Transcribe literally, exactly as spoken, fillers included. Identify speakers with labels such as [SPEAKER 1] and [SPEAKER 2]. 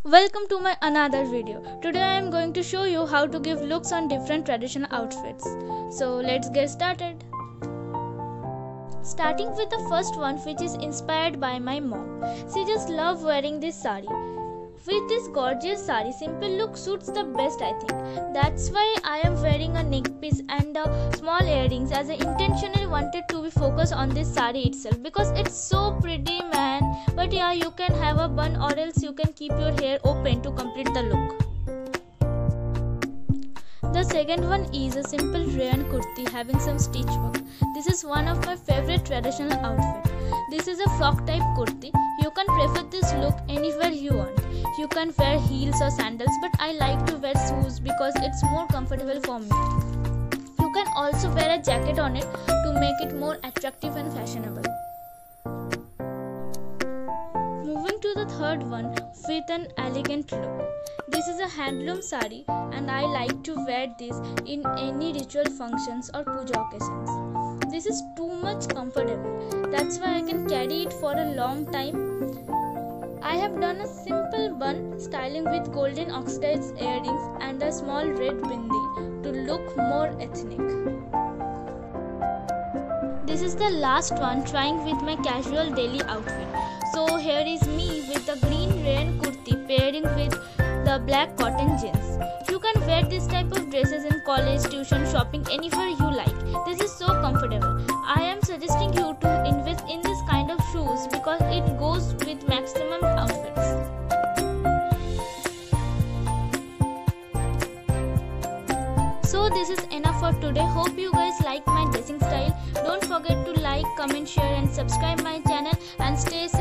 [SPEAKER 1] Welcome to my another video. Today I am going to show you how to give looks on different traditional outfits. So let's get started. Starting with the first one, which is inspired by my mom. She just loves wearing this sari. With this gorgeous sari, simple look suits the best, I think. That's why I am wearing a neck piece and a small earrings, as I intentionally wanted to be focused on this sari itself because it's so pretty, man. But yeah, you can have a bun or else you can keep your hair open to complete the look. The second one is a simple rayon kurti having some stitch work. This is one of my favorite traditional outfits. This is a frock type kurti. You can prefer this look anywhere you want. You can wear heels or sandals, but I like to wear shoes because it's more comfortable for me. You can also wear a jacket on it to make it more attractive and fashionable. Moving to the third one with an elegant look. This is a handloom sari and I like to wear this in any ritual functions or puja occasions. This is too much comfortable. That's why I can carry it for a long time. I have done a simple bun styling with golden oxidized earrings and a small red bindi to look more ethnic. This is the last one, trying with my casual daily outfit. So here is me with the green rayon kurti pairing with the black cotton jeans. You can wear this type of dresses in college, tuition, shopping, anywhere you like. This is so comfortable. I am suggesting you to invest in this kind of shoes because it goes with maximum outfits. So this is enough for today. Hope you guys like my dressing style. Don't forget to like, comment, share and subscribe my channel and stay